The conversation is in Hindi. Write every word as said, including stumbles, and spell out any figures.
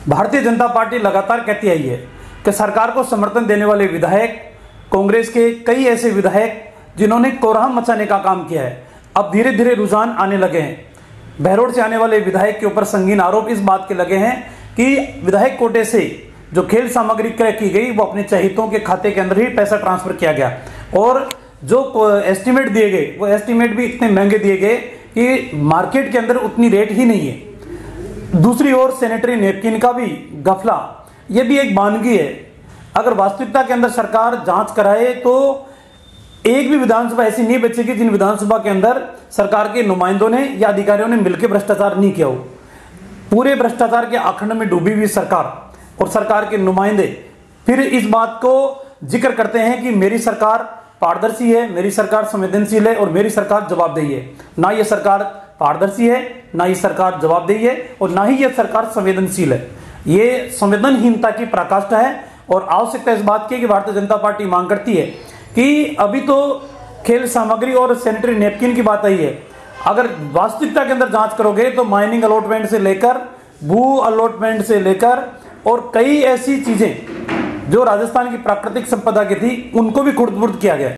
भारतीय जनता पार्टी लगातार कहती आई है कि सरकार को समर्थन देने वाले विधायक, कांग्रेस के कई ऐसे विधायक जिन्होंने कोहराम मचाने का काम किया है, अब धीरे धीरे रुझान आने लगे हैं। बहरोड से आने वाले विधायक के ऊपर संगीन आरोप इस बात के लगे हैं कि विधायक कोटे से जो खेल सामग्री क्रय की गई वो अपने चहितों के खाते के अंदर ही पैसा ट्रांसफर किया गया और जो एस्टीमेट दिए गए वो एस्टीमेट भी इतने महंगे दिए गए कि मार्केट के अंदर उतनी रेट ही नहीं है। दूसरी ओर सैनिटरी नैपकिन का भी गफला, ये भी एक वानगी है। अगर वास्तविकता के अंदर सरकार जांच कराए तो एक भी विधानसभा ऐसी नहीं बचेगी जिन विधानसभा के अंदर सरकार के नुमाइंदों ने या अधिकारियों ने मिलकर भ्रष्टाचार नहीं किया हो। पूरे भ्रष्टाचार के आखंड में डूबी हुई सरकार और सरकार के नुमाइंदे फिर इस बात को जिक्र करते हैं कि मेरी सरकार पारदर्शी है, मेरी सरकार संवेदनशील है और मेरी सरकार जवाबदेही है। ना ये सरकार पारदर्शी है, ना ये सरकार जवाबदेही है और ना ही ये सरकार संवेदनशील है। ये संवेदनहीनता की पराकाष्ठा है और आवश्यकता इस बात की कि भारतीय जनता पार्टी मांग करती है कि अभी तो खेल सामग्री और सैनिटरी नैपकिन की बात आई है, अगर वास्तविकता के अंदर जांच करोगे तो माइनिंग अलॉटमेंट से लेकर भू अलॉटमेंट से लेकर और कई ऐसी चीजें जो राजस्थान की प्राकृतिक संपदा की थी उनको भी खुर्द-बुर्द किया गया।